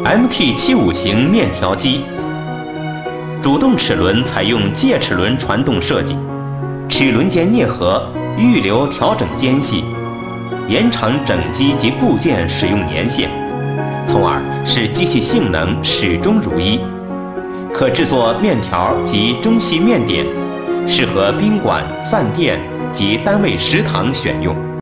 MT75型面条机。主动齿轮采用介齿轮传动设计，齿轮间啮合，预留调整间隙，延长整机及部件使用年限，从而使机器性能始终如一。可制作面条及中细面点，适合宾馆、饭店及单位食堂选用。